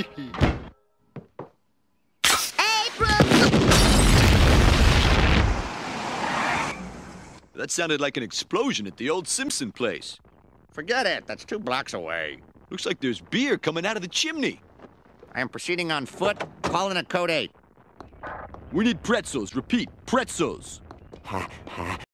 That sounded like an explosion at the old Simpson place. Forget it. That's 2 blocks away. Looks like there's beer coming out of the chimney. I am proceeding on foot. Calling a code 8. We need pretzels. Repeat, pretzels.